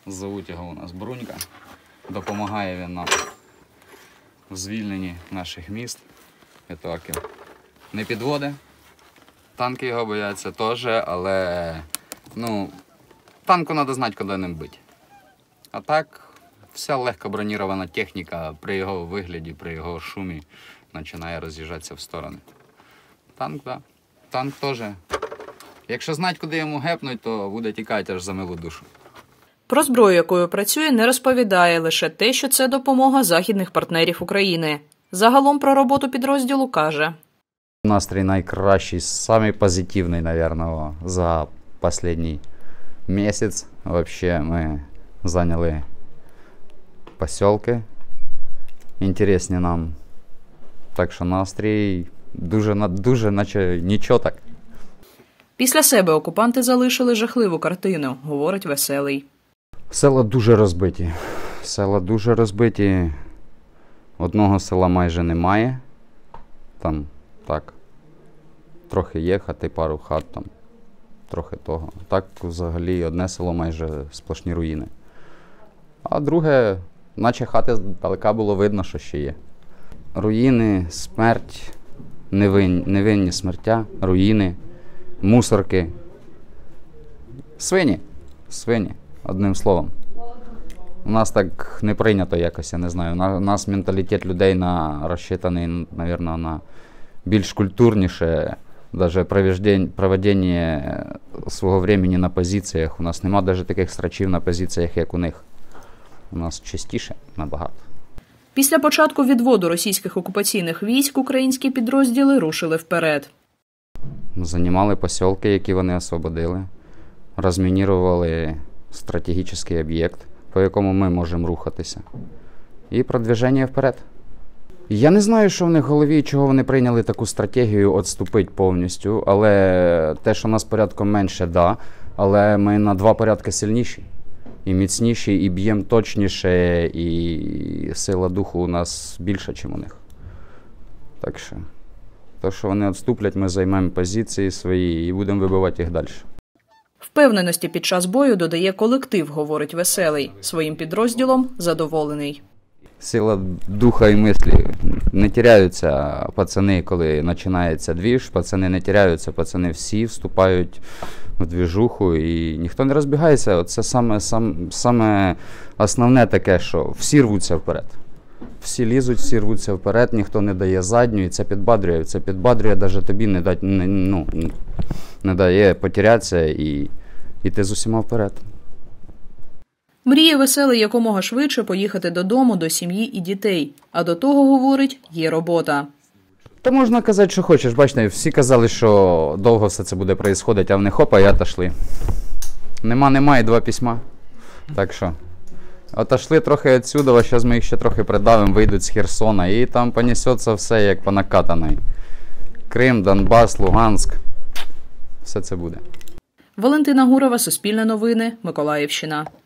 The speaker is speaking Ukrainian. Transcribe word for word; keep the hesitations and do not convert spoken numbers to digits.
Зовуть його у нас Брунька. Допомагає він нам в звільненні наших міст. Відтаків. Не підводить. Танки його бояться теж, але ну, танку треба знати, куди ним бити. А так, вся легко бронірована техніка при його вигляді, при його шумі починає роз'їжджатися в сторони. Танк, так. Да. Танк теж. Якщо знати, куди йому гепнуть, то буде тікати аж за милу душу. Про зброю, якою працює, не розповідає, лише те, що це допомога західних партнерів України. Загалом про роботу підрозділу каже. Настрій найкращий, самий позитивний, мабуть, за останній місяць. Взагалі ми зайняли поселки, інтересні нам. Так що настрій дуже, дуже наче нічого так. Після себе окупанти залишили жахливу картину, говорить Веселий. Села дуже розбиті. Села дуже розбиті. Одного села майже немає. Там так, трохи є хати, пару хат там, трохи того. Так взагалі одне село майже сплошні руїни. А друге, наче хати здалека було видно, що ще є. Руїни, смерть, невинні, невинні смертя, руїни, мусорки. Свині. Свині, одним словом. У нас так не прийнято якось, я не знаю. У нас менталітет людей на, розчитаний, мабуть, на більш культурніше, навіть проведення свого времени на позиціях. У нас немає навіть таких срачів на позиціях, як у них. У нас чистіше набагато. Після початку відводу російських окупаційних військ українські підрозділи рушили вперед. Займали поселки, які вони освободили. Розмінірували стратегічний об'єкт, по якому ми можемо рухатися. І продвиження вперед. Я не знаю, що в них в голові, чого вони прийняли таку стратегію відступити повністю, але те, що нас порядком менше, да, але ми на два порядки сильніші. І міцніші, і б'ємо точніше, і сила духу у нас більша, ніж у них. Так що, то, що вони відступлять, ми займемо позиції свої і будемо вибивати їх далі. Впевненості під час бою додає колектив, говорить Веселий. Своїм підрозділом задоволений. Сила духа і мислі. Не теряються пацани, коли починається двіж. Пацани не теряються, пацани всі вступають в двіжуху і ніхто не розбігається. Це саме, саме, саме основне таке, що всі рвуться вперед. Всі лізуть, всі рвуться вперед, ніхто не дає задню, і це підбадрює. Це підбадрює, навіть тобі не, дать, не, ну, не дає потерятися і йти з усіма вперед. Мріє Веселий якомога швидше поїхати додому, до сім'ї і дітей. А до того, говорить, є робота. Та можна казати, що хочеш. Бачите, всі казали, що довго все це буде відбуватися, а вони хопа, і отошли. Нема, нема, і два письма. Так що, отошли трохи відсюди, а зараз ми їх ще трохи придавимо, вийдуть з Херсона, і там понесеться все, як по накатаної. Крим, Донбас, Луганськ. Все це буде. Валентина Гурова, Суспільне новини, Миколаївщина.